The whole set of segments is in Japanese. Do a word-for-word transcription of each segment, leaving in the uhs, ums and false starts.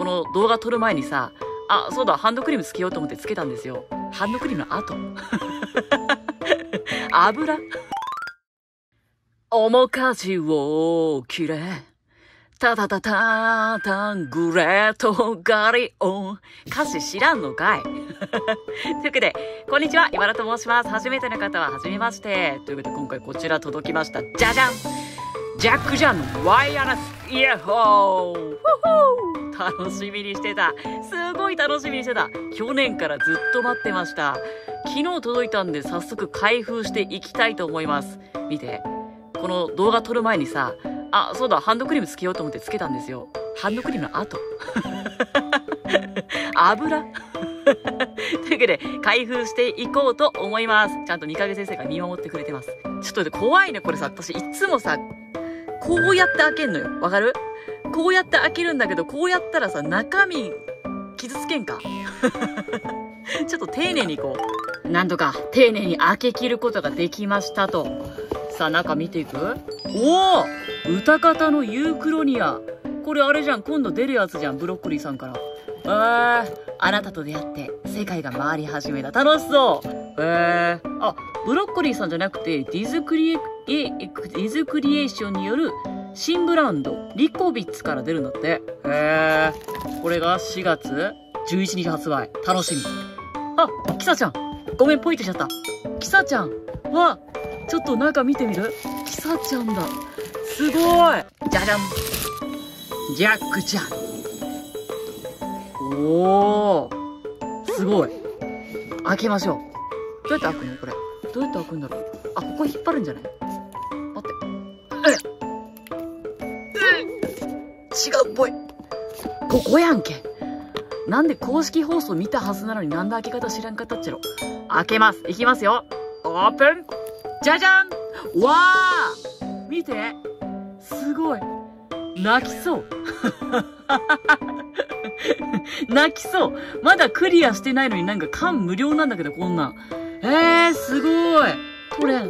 この動画撮る前にさ、あ、そうだ、ハンドクリームつけようと思ってつけたんですよ。ハンドクリームの後。油面かじを切れ。たたたたたんグレートガリオン。歌詞知らんのかいというわけで、こんにちは、茨と申します。初めての方は初めまして。というわけで、今回こちら届きました。じゃじゃんジャック・ジャンのワイヤレスイヤホン。楽しみにしてた。すごい楽しみにしてた。去年からずっと待ってました。昨日届いたんで早速開封していきたいと思います。見て。この動画撮る前にさ、あ、そうだ、ハンドクリームつけようと思ってつけたんですよ。ハンドクリームの後。油というわけで、開封していこうと思います。ちゃんと三影先生が見守ってくれてます。ちょっと待って、怖いね、これさ。私、いつもさ、こうやって開けんのよ。わかる？こうやって開けるんだけど、こうやったらさ、中身、傷つけんかちょっと丁寧にこう、なんとか丁寧に開け切ることができましたと。さあ、中見ていく？おお！歌方のユークロニア。これあれじゃん、今度出るやつじゃん、ブロッコリーさんから。えー、あなたと出会って世界が回り始めた。楽しそう。えー、あ、ブロッコリーさんじゃなくて、ディズクリエ、ディズクリエーションによる新ブランド、リコビッツから出るんだって。へー。これがしがつじゅういちにち発売。楽しみ。あ、キサちゃん。ごめん、ポイってしちゃった。キサちゃんは、ちょっと中見てみる？キサちゃんだ。すごい。じゃじゃん。ジャックちゃん。おー。すごい。開けましょう。どうやって開くのこれ。どうやって開くんだろう。あ、ここ引っ張るんじゃない？待って。違うっぽい。ここやんけ。なんで公式放送見たはずなのになんで開け方知らんかったっちゃろ。開けます。いきますよ。オープン。じゃじゃん。わー。見て。すごい。泣きそう。泣きそう。まだクリアしてないのになんか感無量なんだけど、こんなん。えー、すごい。取れん。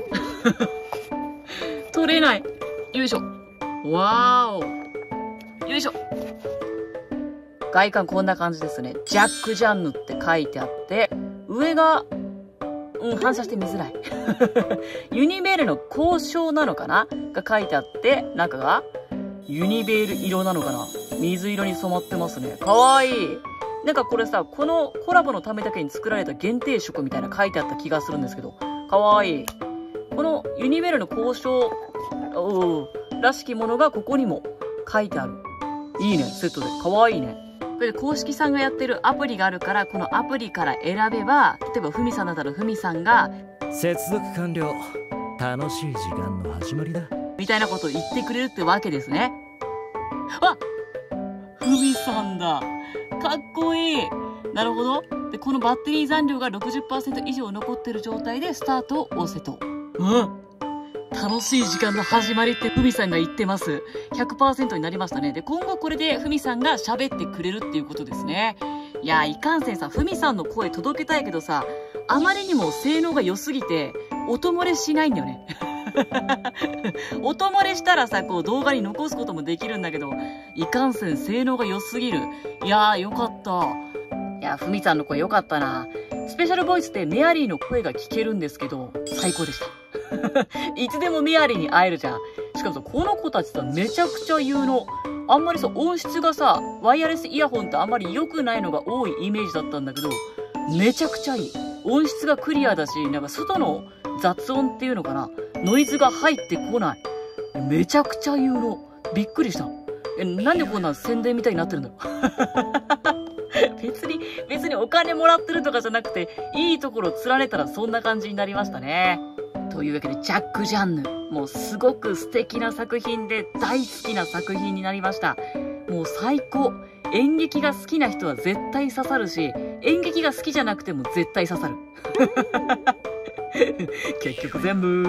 取れない。よいしょ。わーお。よいしょ。外観こんな感じですね。ジャック・ジャンヌって書いてあって、上が、うん、反射して見づらい。ユニベールの交渉なのかなが書いてあって、中が、ユニベール色なのかな水色に染まってますね。かわいい。なんかこれさ、このコラボのためだけに作られた限定色みたいな書いてあった気がするんですけど、かわいい。このユニベールの交渉、らしきものがここにも書いてある。いいね、セットで。かわいいね。これで公式さんがやってるアプリがあるから、このアプリから選べば、例えばふみさんだったらふみさんが、 接続完了。楽しい時間の始まりだ。 みたいなことを言ってくれるってわけですね。あ、ふみさんだ。かっこいい。なるほど。で、このバッテリー残量が ろくじゅっパーセント 以上残ってる状態でスタートを押せと。うん。楽しい時間の始まりってふみさんが言ってます。ひゃくパーセント になりましたね。で、今後これでふみさんが喋ってくれるっていうことですね。いや、いかんせんさ、ふみさんの声届けたいけどさ、あまりにも性能が良すぎて、音漏れしないんだよね。音漏れしたらさ、こう動画に残すこともできるんだけど、いかんせん性能が良すぎる。いやー、よかった。いや、ふみさんの声よかったな。スペシャルボイスでメアリーの声が聞けるんですけど、最高でした。いつでもメアリーに会えるじゃん。しかもさ、この子たちさ、めちゃくちゃ有能。あんまりさ、音質がさ、ワイヤレスイヤホンってあんまり良くないのが多いイメージだったんだけど、めちゃくちゃいい。音質がクリアだし、なんか外の雑音っていうのかな、ノイズが入ってこない。めちゃくちゃ有能。びっくりした。え、なんでこんな宣伝みたいになってるんだろう。別に、別にお金もらってるとかじゃなくて、いいところ連ねたらそんな感じになりましたね。というわけで、ジャック・ジャンヌ。もうすごく素敵な作品で大好きな作品になりました。もう最高。演劇が好きな人は絶対刺さるし、演劇が好きじゃなくても絶対刺さる。結局全部。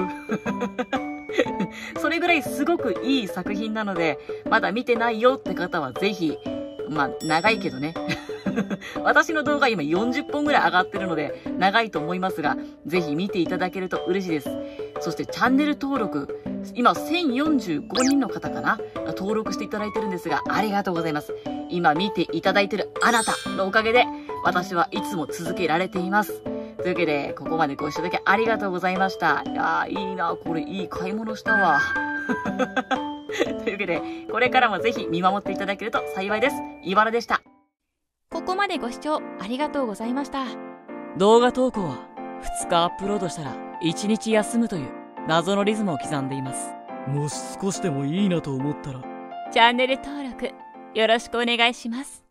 それぐらいすごくいい作品なので、まだ見てないよって方はぜひ、まあ、長いけどね。私の動画今よんじゅっぽんぐらい上がってるので、長いと思いますが、ぜひ見ていただけると嬉しいです。そしてチャンネル登録、今せんよんじゅうごにんの方かな登録していただいてるんですが、ありがとうございます。 今見ていただいてるあなたのおかげで、私はいつも続けられています。というわけで、ここまでご視聴いただきありがとうございました。いやー、いいな、これいい買い物したわ。というわけで、これからもぜひ見守っていただけると幸いです。いばらでした。 ここまでご視聴ありがとうございました。 動画投稿はふつかアップロードしたらいちにち休むという謎のリズムを刻んでいます。 もし少しでもいいなと思ったらチャンネル登録よろしくお願いします。